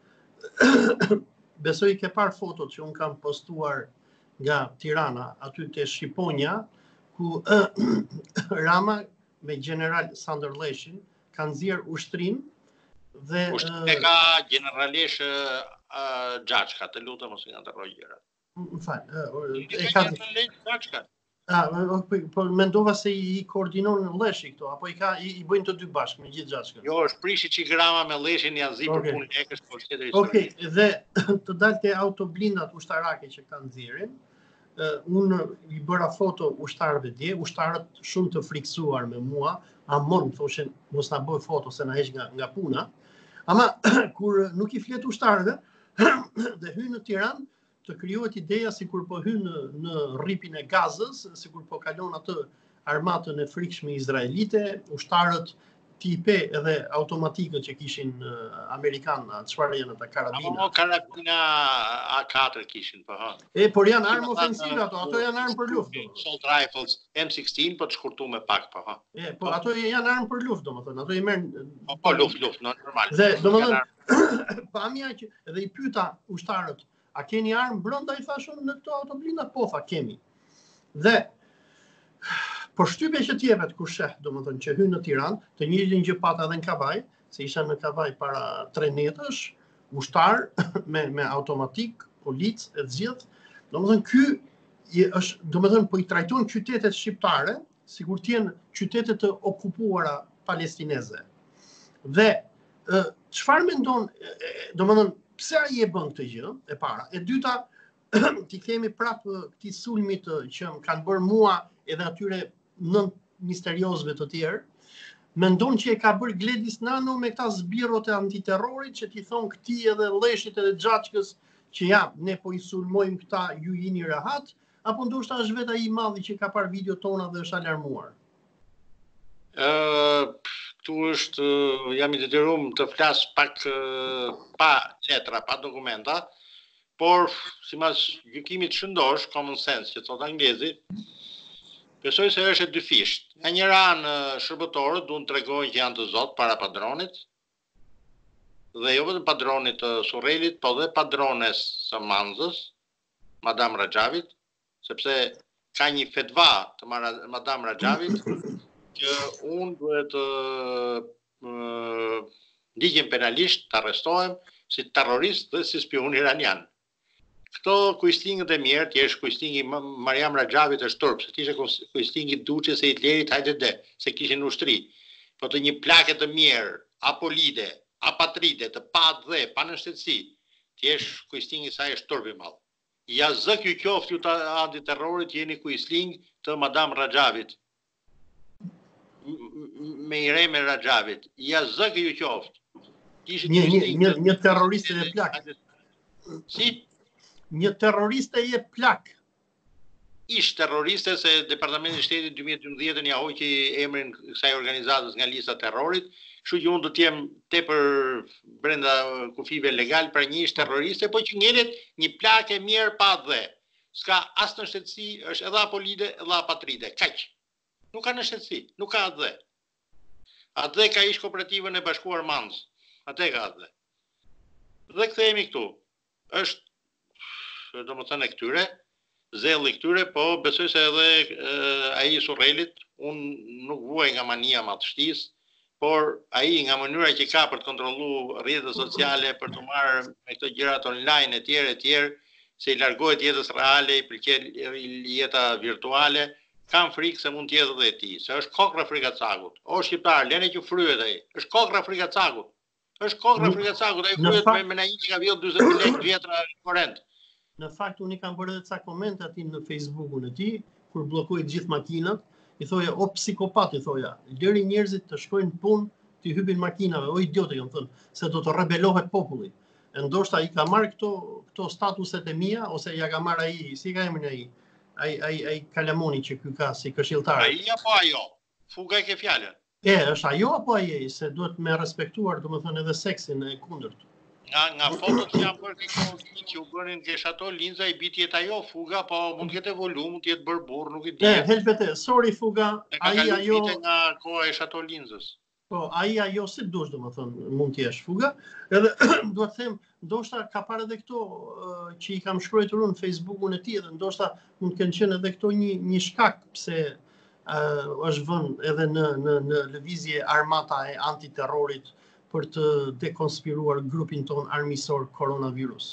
besoj ke parë fotot që unë kam postuar nga Tirana, aty te Shqiponja, ku Rama me general Sanderleshin kanë nxjerr ushtrin dhe ushtrin e ka generalesh Xhaçka, të lutem mos i ndërroj gjërat. Më fal, e ka Xhaçka. Ah, po mendova se i koordinon Lleshi këto, apo i ka i, i bëjnë të dy bashkë me gjithë Xhaçkën. Jo, është prishi Çigrama me Lleshin janë zi për punën e ekës po tjetër. Okej, dhe të dalte autoblindat ushtarake që kanë nxjerrin. Uh, unë i bëra foto ushtarëve dje, ushtarët shumë të friksuar me mua, amon thoshin mos na bëj foto se na heq nga, nga puna. Ama kur nuk i flet ushtarëve dhe hyn në Tiranë, të krijohet ideja sikur po hyn në, në rripin e Gazës, sikur po kalon atë armatën e frikshme izraelite, ushtarët tipe edhe automatikët që kishin uh, Amerikan, çfarë janë ata karabina. Apo karabina A katër kishin, po ha. E, por janë armë ofensive ato, ato janë armë për luftë. Assault rifles M shestë po të shkurtuar me pak, po ha. E, po ato janë armë për luftë, domethënë, ato i merren po, po luft, luft, normal. Dhe domethënë pamja që edhe i pyeta ushtarët, a keni armë brenda, i thashun në këto autoblinda? Po, tha, kemi. Dhe por shtypja që t'jepet kur sheh, domethënë që hyn në Tiranë, të njëjtin gjë pata edhe në Kavaj, se isha në Kavaj para tre netësh, ushtar me me automatik, policë e të gjithë. Domethënë ky i është, domethënë po i trajton qytetet shqiptare sikur të jenë qytete të okupuara palestineze. Dhe çfarë mendon, domethënë pse ai e bën këtë gjë? E para, e dyta, ti kemi prapë këtij sulmit që më kanë bërë mua edhe atyre nën misteriozve të tjerë, mendon që e ka bërë Gledis Nano me këta zbirot e antiterrorit që ti thon këtij edhe Lleshit edhe Xhaçkës që ja, ne po i sulmojmë këta, ju jini rehat, apo ndoshta është vetë ai i madhi që ka parë video tona dhe është alarmuar? Ë, këtu është jam i detyruar të flas pak pa letra, pa dokumenta, por sipas gjykimit shëndosh, common sense, që thot anglezi, besoj se është e dyfisht. Nga një anë shërbëtorët duan të tregojnë që janë të zot para padronit, dhe jo vetëm padronit të Surrelit, po dhe padrones së Manzës, Madame Rajavit, sepse ka një fetva të Madame Rajavit që unë duhet të uh, ndiqem penalisht, të arrestohem si terrorist dhe si spion iranian. Këto kuistingët e mirë, ti është kuistingi Mariam Rajavit është turp, se ti ishte kuistingi Duçes e Hitlerit, hajde dhe, se kishin ushtri. Po të një plake të mirë, apolide, apatride, të pa dhe, pa në shtetësi, ti është kuistingi saj është turp i madh. Ja zëk ju qoftë ju të antiterrorit jeni kujsling të Madam Rajavit. Me Ireme Rajavit. Ja zëk ju qoftë. Një, një, një, një terroriste e plak. Si? Një terroriste e plak. Ish terroriste se Departamenti i Shtetit dy mijë e dymbëdhjetë ja hoqi emrin kësaj organizatës nga lista e terrorit, kështu që unë do të jem tepër brenda kufive legal për një ish terroriste, po që ngelet një plakë e mirë pa dhe. S'ka as në shtetësi, është edhe apolide, edhe apatride, kaq. Nuk ka në shtetësi, nuk ka dhe. Atë ka ish kooperativën e Bashkuar Mans. Atë ka dhe. Dhe kthehemi këtu. Është domethënë e këtyre zelli këtyre, po besoj se edhe uh, ai i Surrelit, unë nuk vuaj nga mania madhështisë, por ai nga mënyra që ka për të kontrollu rrjetet sociale, për të marrë me këto gjërat online etj etj, se i largohet jetës reale, i pëlqen jeta virtuale, kam frikë se mund të jetë edhe ti, se është kokra frikacagut. O shqiptar, lene që fryet ai, është kokra frikacagut. Është kokra frikacagut, ai fryet me me një që ka vjedhur dyzet lekë vjetra korrent. Në fakt, unë i kam bërë edhe ca komente aty në Facebookun e tij, kur bllokoi gjithë makinat, i thoja, o psikopat, i thoja, lëri njerëzit të shkojnë punë, të hypin makinave, o idiotë, jam thënë, se do të rebelohet populli. E ndoshta i ka marrë këto këto statuset e mia, ose ja ka marrë ai, si ka emrin ai, ai ai ai Kalamoni që ky ka si këshilltar. Ai apo ajo? Fuga e ke fjalën. E, është ajo apo ai, se duhet me respektuar, domethënë edhe seksin e kundërt. Nga, nga fotot që janë bërë këtë që u bënin kesh ato linza i biti jetë ajo, fuga, po mund të jetë evolum, mund të jetë bërë burr, nuk i di. E, helvete, sorry fuga, ai ajo... nga koha e shato linzës. Po, ai ajo si dush domethënë, mund të jesh fuga, edhe do të them, ndoshta ka parë edhe këto uh, që i kam shkruar unë në Facebookun e tij, dhe ndoshta mund të kenë qenë edhe këto një një shkak pse uh, është vënë edhe në në në lëvizje armata e antiterrorit për të dekonspiruar grupin ton armisor koronavirus.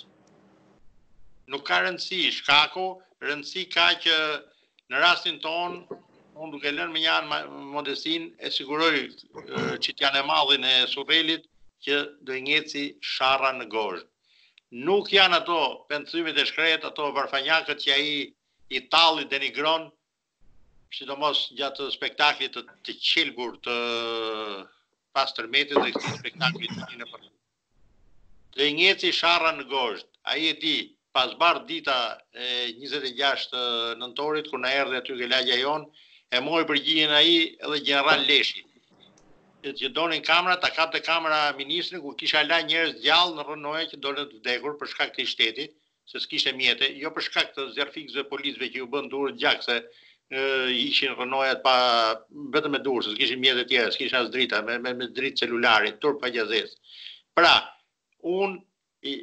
Nuk ka rëndësi shkaku, rëndësi ka që në rastin ton, unë duke lënë me një anë modestin, e siguroj që t'janë e madhin e Surrelit që do i ngeci sharra në gozhë. Nuk janë ato pendësymit e shkret, ato varfanjakët që ai i talli denigron, sidomos gjatë spektaklit të, të qelbur të pas tërmetit dhe këti spektaklit të një në përnë. Dhe i ngeci sharra në gozhë. Ai e di, pas barë dita e njëzet e gjashtë nëntorit, kur na erdhe aty ke lagja jonë, e mori përgjigjen ai edhe general Leshi. Që donin kamera, ta kapte kamera ministrin, ku kisha la njerëz gjallë në rënoje që donin të vdekur për shkak të shtetit, se s'kishte mjete, jo për shkak të zjarfikësve policëve që ju bën durë gjak se Uh, ishin rënojat pa vetëm me durë, se s'kishin mjetet tjera, s'kishin as drita, me, me, me dritë celularit, turp pa gjazes. Pra, unë e,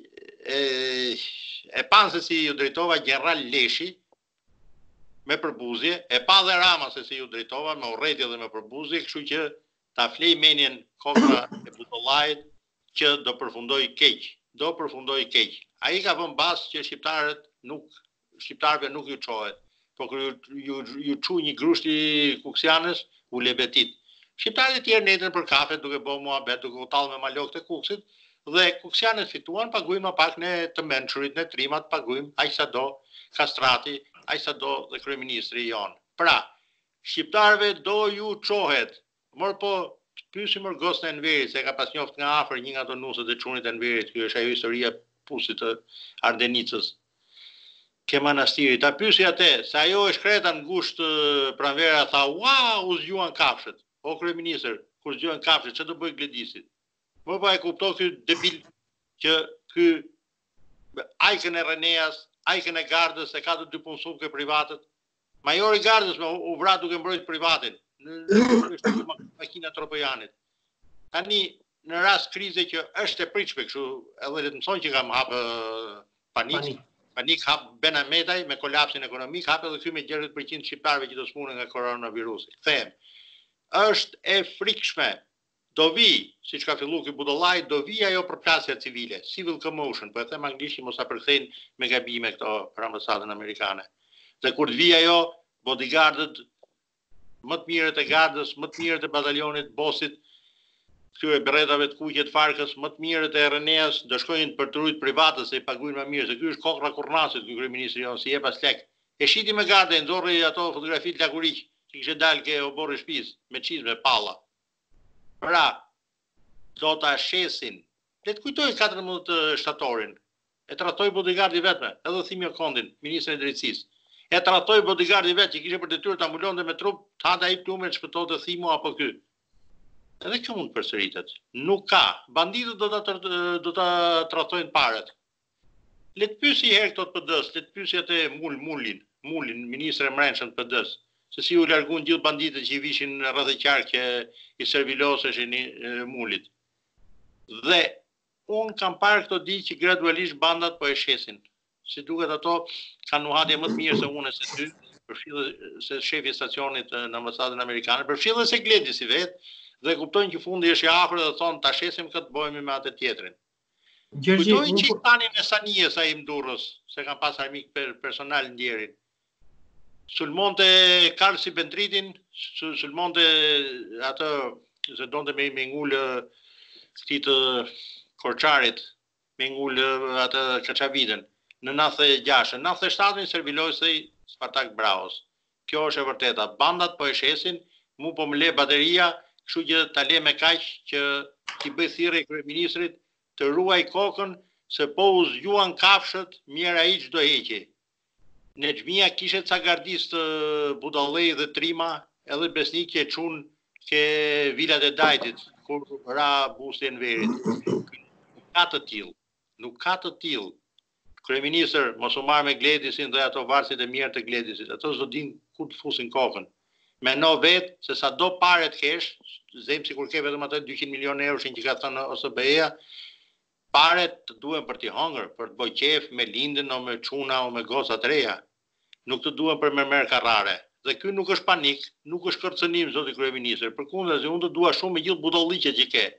e panë se si ju drejtova general Leshi me përbuzje, e pa dhe Rama se si ju drejtova me urrëtie dhe me përbuzje, kështu që ta flej menjen kokra e butollajit që do përfundoj keq, do përfundoj keq. Ai ka vënë bas që shqiptarët nuk, shqiptarëve nuk ju çohet. Po kër ju, ju, ju çu një grusht i kuksianës, u lebetit. Shqiptarët e tjerë netën për kafe, duke bo muhabet, duke u tallë me malok të kuksit, dhe kuksianët fituan, paguim më pak në të mençurit, në trimat, paguim, aq sa do, kastrati, aq sa do dhe kryeministri jonë. Pra, shqiptarëve do ju çohet, mor po pyesim mër Gosën e Enverit, se ka pas njoft nga afër një nga ato nusët e çunit e Enverit, ky është ajo historia pusit të Ardenicës. Ke manastirit, ta pyesi atë, se ajo e shkreta në gusht pranvera, tha, ua, u zgjuan kafshët. O kryeministër, kur zgjuan kafshët, që të bëj Gledisit? Më pa e kuptoj ky debil që ky ajkën e Reneas, ajkën e Gardës, e ka të dy punësuke privatët. Majori Gardës me u vra duke mbrojt privatin, në makina Tropojanit. Tani, në rast krize që është e pritshme, kështu, edhe le të mësoj që kam hapë panik, panik. Panik hap Ben Ahmetaj me kolapsin ekonomik, hap edhe ky me gjashtëdhjetë përqind shqiptarëve që do smuren nga koronavirusi. Them, është e frikshme. Do vi, siç ka filluar ky budollaj, do vi ajo përplasja civile, civil commotion, po e them anglisht mos ta përkthejnë me gabime këto për ambasadën amerikane. Dhe kur të vi ajo, bodyguardët më të mirët e gardës, më të mirët e batalionit, bosit, këtyre berretave të kuqe të Farkës, më të mirët e R N A-s, do shkojnë për të rujt private se i paguajnë më mirë, se ky është kokra kurnasit, ky kryeministri jonë, si jep as lek. E shiti me gade, nxorri ato fotografi të lakurik që kishte dalë ke oborri shtëpisë, me çizme, palla. Pra, do ta shesin. Le të kujtoj katërmbëdhjetë shtatorin. E tratoi bodyguardi vetme, edhe Thimio Kondin, ministrin e drejtësisë. E tratoi bodyguardi vetë që kishte për detyrë ta mbulonte me trup, ta hante ai plumen shpëtonte Thimo apo ky. Edhe kjo mund përsëritet. Nuk ka. Banditët do ta do ta trajtojnë parat. Le të pyesi herë këto të P D-s, le të pyesi atë Mul Mulin, Mulin, ministri i mbrëmshëm të P D-s, se si u larguan gjithë banditët që i vishin rreth e qark i serviloseshin i Mulit. Dhe unë kam parë këto ditë që gradualisht bandat po e shesin. Si duket ato kanë nuhatje më të mirë se unë e se ty, përfshirë se shefi i stacionit në ambasadën amerikane, përfshirë se Gledisi vetë, dhe kuptojnë që fundi është i afër dhe thonë ta shesim këtë bëhemi me atë tjetrin. Kujtojnë që tanin e Sanijes ai Mdurrës, se kanë pas armik per, personal ndjerin. Sulmonte Karsi Bentritin, sulmonte atë, se donte me, me ngullë këtij të Korçarit, me ngullë atë Çaçavidën, në nëntëdhjetë e gjashtë, në nëntëdhjetë e shtatën servilosej Spartak Braos. Kjo është e vërteta. Bandat po e shesin, mu po më le bateria, kështu që ta le me kaq që t'i bëj thirrje kryeministrit të ruaj kokën, se po u zgjuan kafshët, mirë ai çdo heqi. Në xhmia kishte ca gardist budallëj dhe trima, edhe besnik që e çun ke vilat e Dajtit, kur ra busti Enverit. Nuk ka të tillë, nuk ka të tillë. Kryeministër, mos u marr me Gledisin dhe ato varësit e mirë të Gledisit. Ato s'do din ku të fusin kokën. Mendo vetë se sa do pare të kesh, zemë si kur ke vetëm ato dyqind milion euro që ka thënë O S B E-ja, pare të duen për t'i hongër, për të bëj qef me lindën o me çuna o me goca të reja. Nuk të duen për me merë karrare. Dhe ky nuk është panik, nuk është kërcënim, zoti kryeministër. Përkundazi, unë të dua shumë me gjithë budalliqet që ke.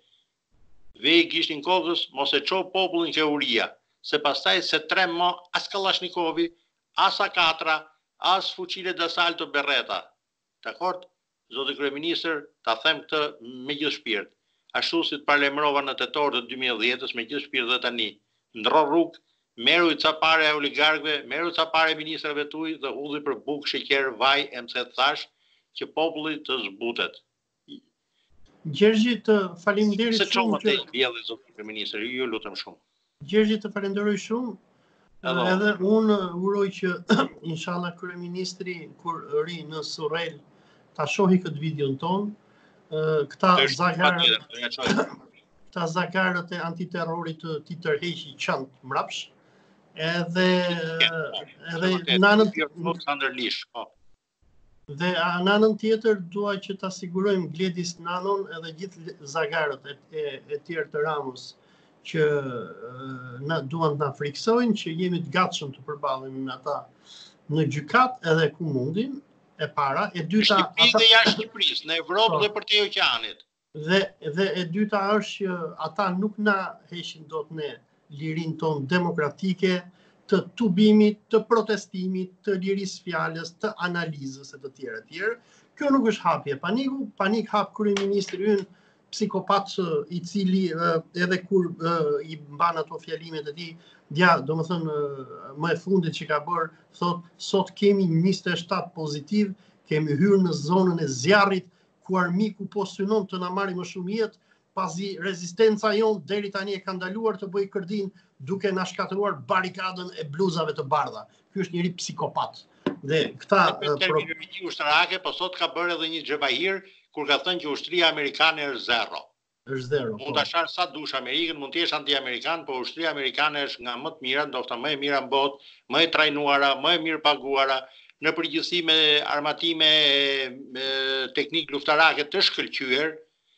Vej gishtin kokës, mos e ço popullin ke uria. Se pastaj se tre mo as Kallashnikovi, as A katër, as fuqile d'assalto Berreta. Dakord? Zoti kryeministër, ta them këtë me gjithë shpirt. Ashtu si të parlemrova në tetor të dy mijë e dhjetës me gjithë shpirt dhe tani. Ndro rrugë, meru ca pare e oligarkëve, meru ca pare ministrave tuaj dhe hudhi për bukë, sheqer, vaj, e më se thash që populli të zbutet. Gjergji, të faleminderit shumë. Se çomë të bjellë zoti kryeministër, ju lutem shumë. Gjergji, të falenderoj shumë. Hello. Edhe unë uroj që inshallah kryeministri kur ri në Surrel ta shohi këtë videon ton. Këta zagarët këta zagarët e antiterrorit të ti tërheqi qënd mrapsh. Edhe edhe në anën dhe në anën tjetër dua që ta sigurojmë Gledis Nanon edhe gjithë zagarët e, e, e tjerë të Ramës që na duan të na friksojnë, që jemi të gatshëm të përballemi me ata në gjykat edhe ku mundin, e para, e dyta ata dhe jashtë Shqipërisë, në Evropë dhe për te oqeanit. Dhe dhe e dyta është që ata nuk na heqin dot ne lirinë tonë demokratike, të tubimit, të protestimit, të lirisë fjalës, të analizës e të tjerë e tjerë. Kjo nuk është hapje paniku, panik hap kryeministri ynë psikopat i cili edhe kur i mban ato fjalimet e tij, dja, domethënë më e fundit që ka bërë, thot sot kemi njëzet e shtatë pozitiv, kemi hyrë në zonën e zjarrit ku armiku po synon të na marrë më shumë jetë, pasi rezistenca jonë deri tani e ka ndaluar të bëj kërdin duke na shkatëruar barikadën e bluzave të bardha. Ky është njëri psikopat. Dhe këta terminologji ushtarake, po sot ka bërë edhe një xhebahir kur ka thënë që ushtria amerikane është zero. Është zero. Mund ta shash sa dush Amerikën, mund të jesh anti-amerikan, por ushtria amerikane është nga më të mira, ndoshta më e mira në botë, më e trajnuara, më e mirë paguara, në përgjithësi me armatime teknik luftarake të shkëlqyer,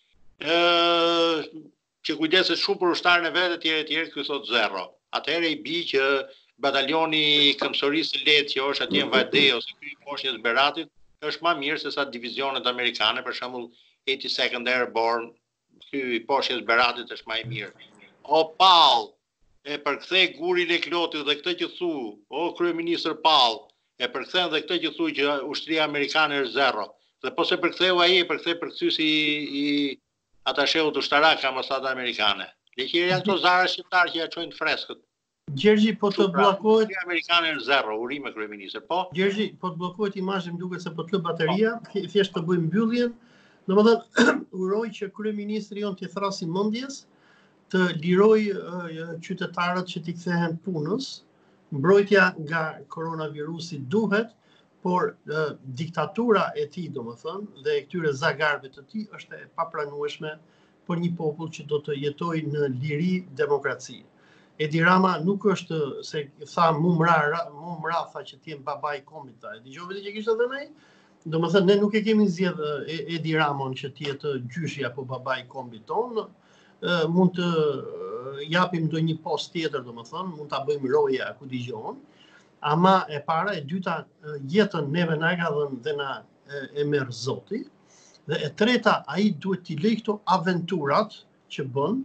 ë që kujdeset shumë për ushtarën e vet e tjerë e tjerë, ky thot zero. Atëherë i bi që batalioni këmbësorisë së lehtë që është atje në Vardej ose ky i poshtjes Beratit është më mirë se sa divizionet amerikane, për shembull eighty-second Airborne, ky i poshtjes Beratit është më i mirë. O Pall, e përkthej gurin e Klotit dhe këtë që thu, o kryeministër Pall, e përkthen dhe këtë që thu që ushtria amerikane është zero. Dhe po se përktheu ai, e përkthej përkthyesi i, i atasheu ushtarak ambasada amerikane. Leqiri janë këto zara shqiptarë që ja çojnë freskët. Gjergji, po të bllokohet amerikanë në zero, urime kryeministër, po. Gjergji, po të bllokohet imazhi, më duket se po të lë bateria, thjesht të bëjmë mbylljen. Domethënë, uroj që kryeministri jon t'i thrasë mendjes, të liroj uh, qytetarët që t'i kthehen punës. Mbrojtja nga koronavirusi duhet, por uh, diktatura e tij, domethënë, dhe e këtyre zagarëve të tij është e papranueshme për një popull që do të jetojë në liri demokraci. Edi Rama nuk është se tha mumra mumra tha që ti je babai i kombit ta. E dëgjove ti që kishte thënë ai? Domethënë ne nuk e kemi zgjedh Edi Ramon që të jetë gjyshi apo babai i kombit ton. Uh, mund të uh, japim ndonjë post tjetër, domethënë, mund ta bëjmë roja ku dëgjon. Ama e para, e dyta, uh, jetën neve na e ka dhënë dhe na e, e merr Zoti. Dhe e treta, ai duhet t'i lejë këto aventurat që bën,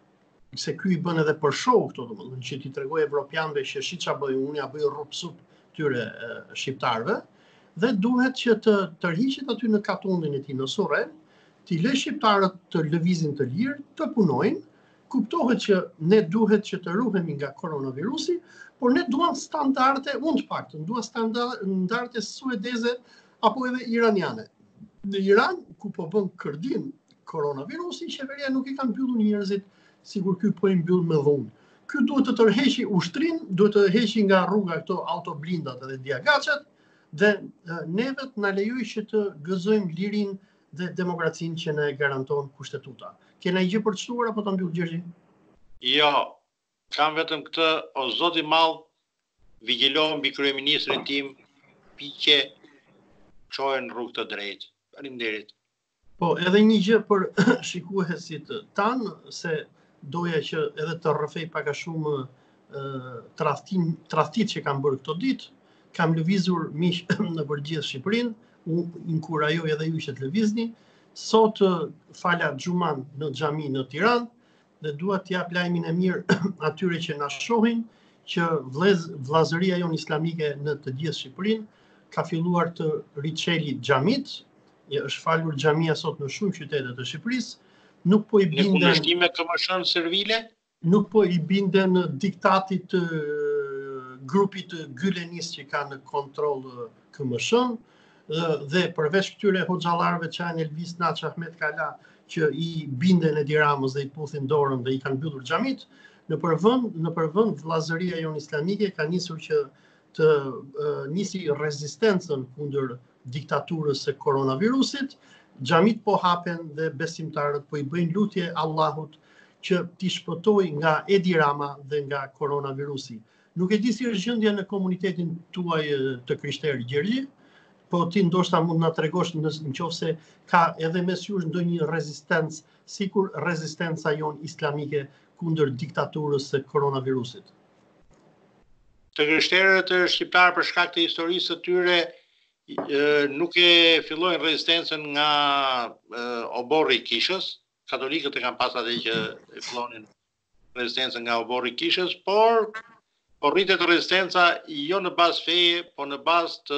se ky i bën edhe për show këto, domethënë, që t'i tregoj evropianëve që shi ç'a bëj unë, ja bëj rrupsup tyre uh, shqiptarëve, dhe duhet që të tërhiqet aty në katundin e tij në Surrel, t'i lë shqiptarët të lëvizin të lirë, të punojnë, kuptohet që ne duhet që të ruhemi nga koronavirusi, por ne duam standarde, unë të paktën, dua standarde suedeze apo edhe iraniane. Në Iran, ku po bën kërdin koronavirusi, qeveria nuk i ka mbyllur njerëzit, sigur ky po i mbyll me dhunë. Ky duhet të tërheqi ushtrin, duhet të heqi nga rruga këto autoblindat edhe diagaçet, dhe neve të na lejoj që të gëzojmë lirin dhe demokracinë që ne garanton kushtetuta. Kena i gjë për të shtuar apo ta mbyll Gjergji? Jo, kam vetëm këtë, o Zoti i madh, vigjilohem mbi kryeministrin tim, piqe çohen në rrugë të drejtë. Faleminderit. Po, edhe një gjë për shikuesit tan, se doja që edhe të rrëfej pak a shumë tradhtin, tradhtit që kam bërë këto ditë. Kam lëvizur miq në përgjithë Shqipërinë, unë inkurajoj edhe ju që të lëvizni. Sot fala xhuman në xhami në Tiranë dhe dua të jap lajmin e mirë atyre që na shohin që vlez, vllazëria jon islamike në të gjithë Shqipërinë ka filluar të riçeli xhamit. Është falur xhamia sot në shumë qytete të Shqipërisë. Nuk po i binden në kundërshtim me K M S-n servile, nuk po i binden diktatit të grupit të Gülenis që ka në kontroll K M S-n. Dhe përveç këtyre hoxhallarëve Çajn Elvis, Naç Ahmet Kala që i binden Edi Ramës dhe i puthin dorën dhe i kanë mbyllur xhamit, në përvend në përvend vllazëria jon islamike ka nisur që të uh, nisi rezistencën kundër diktaturës së koronavirusit. Xhamit po hapen dhe besimtarët po i bëjnë lutje Allahut që t'i shpëtoj nga Edi Rama dhe nga koronavirusi. Nuk e di si është gjendja në komunitetin tuaj të krishterë Gjergji, po ti ndoshta mund na tregosh nëse ka edhe mes jush ndonjë rezistencë, sikur rezistenca jon islamike kundër diktaturës së koronavirusit. Të krishterët shqiptarë për shkak të historisë së tyre nuk e fillojnë rezistencën nga oborri i kishës. Katolikët e kanë pas atë që e fillonin rezistencën nga oborri i kishës, por po rritet rezistenca jo në bazë feje, po në bazë të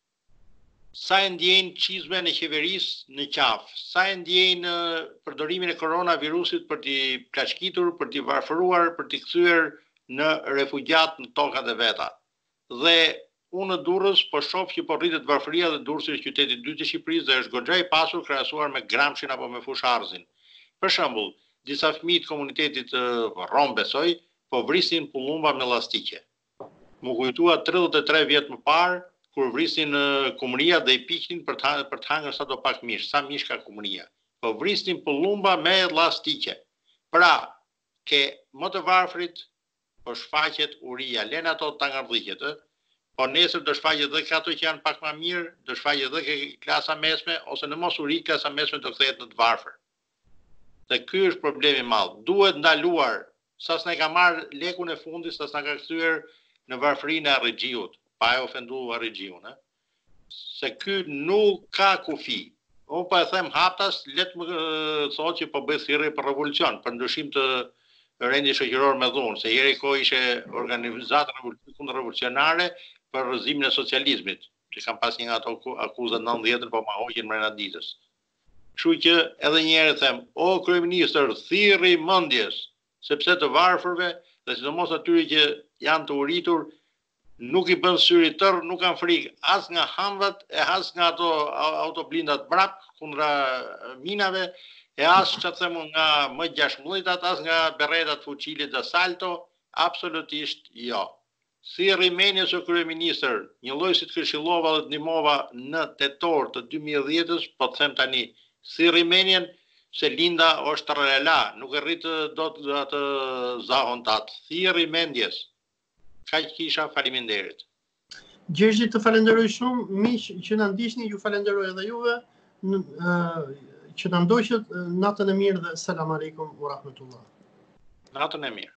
sa e ndjejnë çizmen e qeverisë në qafë, sa e ndjejnë përdorimin e koronavirusit për t'i plaçkitur, për t'i varfëruar, për t'i kthyer në refugjat në tokat e veta. Dhe unë në Durrës po shoh që po rritet varfëria dhe Durrësi është qyteti i dytë i Shqipërisë dhe është goxha i pasur krahasuar me Gramshin apo me Fusharzin. Për shembull, disa fëmijë të komunitetit rom besoj, po vrisin pullumba me llastike. Mu kujtua tridhjetë e tre vjet më parë kur vrisin kumria dhe i piqnin për të për të hangër sa do pak mish, sa mish ka kumria. Po vrisin pullumba me llastike. Pra, ke më të varfrit po shfaqet uria, len ato ta ngardhiqet, ë. Po nesër do shfaqet edhe ato që janë pak më mirë, do shfaqet edhe ke klasa mesme ose në mos uri klasa mesme do kthehet në të varfër. Dhe ky është problemi i madh. Duhet ndaluar, sa s'na ka marrë lekun e fundit, sa s'na ka kthyer në varfërinë e Arregjiut, pa e ofenduar Arregjiun, ë. Se ky nuk ka kufi. Unë po e them haptas, le të më thotë që po bëj thirrje për revolucion, për ndryshim të rendi shoqëror me dhunë, se herë kohë ishte organizata kundërrevolucionare për rrëzimin e socializmit, që kanë pas një nga ato akuzat nëntëdhjetë, po ma hoqin mrena ditës. Kështu që edhe një herë them, o kryeministër, thirrri mendjes, sepse të varfërve dhe sidomos atyre që janë të uritur nuk i bën syri tërë, nuk kanë frikë as nga hamvat, e as nga ato autoblindat brap kundra minave, e as që të themu nga M gjashtëmbëdhjetat, as nga berretat fuqilit dhe salto, absolutisht jo. Thirrri menjes o kryeministër, një lloj si të këshillova dhe të ndihmova në tetor të dy mijë e dhjetës, po të them tani, thirrri menjen se Linda është rrela, nuk e rrit dot atë zahon tat. Thirrri mendjes. Kaq kisha, faleminderit. Gjergji, të falenderoj shumë, miq që na ndiqni, ju falenderoj edhe juve, që na ndoqët, natën e mirë dhe selam aleikum wa rahmetullah. Natën e mirë.